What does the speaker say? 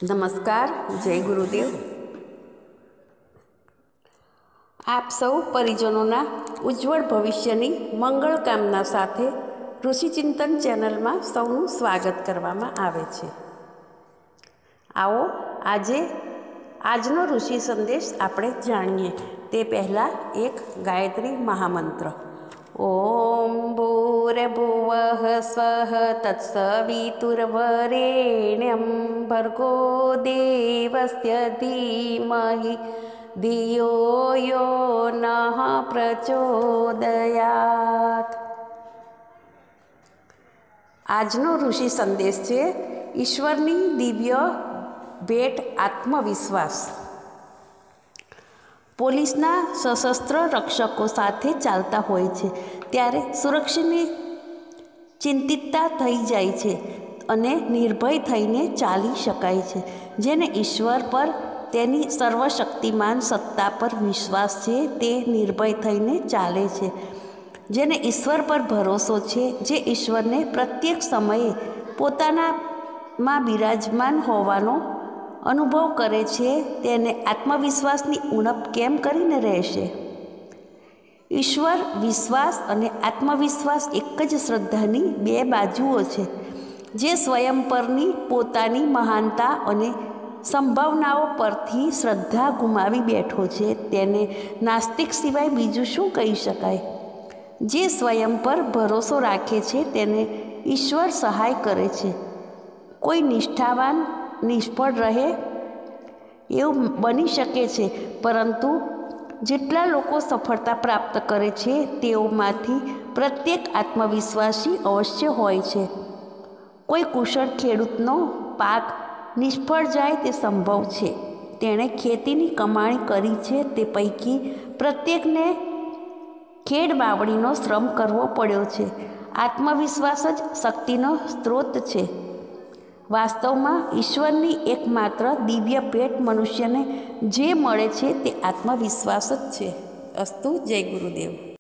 नमस्कार, जय गुरुदेव। आप सौ परिजनों उज्ज्वल भविष्यनी मंगल कामना साथे ऋषि चिंतन चेनल में सौનું स्वागत करवामां आवे छे। आओ आजनो ऋषि संदेश आपणे जाणीए ते पहला एक गायत्री महामंत्र। ओम भूर्भुवः स्वः तत्सवितुर्वरेण्यं भर्गो देवस्य धीमहि धियो यो नः प्रचोदयात्। आजनो ऋषि संदेश है ईश्वरनी दिव्य भेट आत्मविश्वास। पोलीसना सशस्त्र रक्षकों साथे चालता होय छे त्यारे सुरक्षानी चिंतितता थई जाय छे अने निर्भय थईने चाली शकाय छे। जेने ईश्वर पर तेनी सर्वशक्तिमान सत्ता पर विश्वास छे ते निर्भय थईने चाले छे। जेने ईश्वर पर भरोसो छे, जे ईश्वर ने प्रत्येक समये पोताना मां बिराजमान होवानो अनुभव करे छे तेने आत्मविश्वासनी उणप केम करीने रहेशे। ईश्वर विश्वास अने आत्मविश्वास एक ज श्रद्धानी बे बाजुओ छे। जे स्वयं परनी पोतानी महानता अने संभावनाओं परथी श्रद्धा गुमावी बैठो छे तेने नास्तिक सिवाय बीजું શું कही शकाय। जे स्वयं पर भरोसो राखे छे तेने ईश्वर सहाय करे छे। कोई निष्ठावान निष्फળ रहे एवं बनी शके छे, परंतु जेटला लोको सफलता प्राप्त करे छे तेओमांथी प्रत्येक आत्मविश्वासी अवश्य होय छे। कोई कुशल खेडूतनो पाक निष्फળ जाय ते संभव छे। तेणे खेतीनी कमाणी करी छे ते पैकी प्रत्येकने खेड बावड़ीनो श्रम करवो पड्यो छे। आत्मविश्वास ज शक्तिनो स्त्रोत छे। वास्तव में ईश्वरनी एकमात्र दिव्य भेट मनुष्य ने जे मळे छे ते आत्मविश्वास ज छे। अस्तु। जय गुरुदेव।